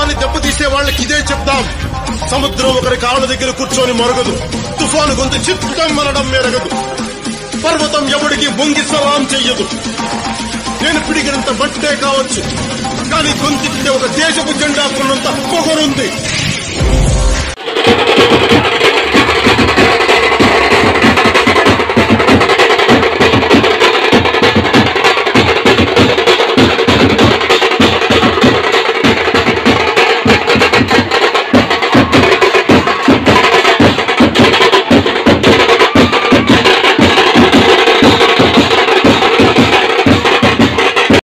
దేశాన్ని దెబ్బతీసే వాళ్ళకి ఇదే చెప్తాం. సముద్రం ఒకరి కాళ్ళ దగ్గర కూర్చొని మొరగదు, తుఫాను గొంతు చిత్తం మనడం మెరగదు, పర్వతం ఎవడికి బొంగి సలాం చెయ్యదు. నేను పిడిగినంత బట్టే కావచ్చు, కానీ గొంతుకి ఒక దేశపు జెండా కొన్నంత పొగరుంది.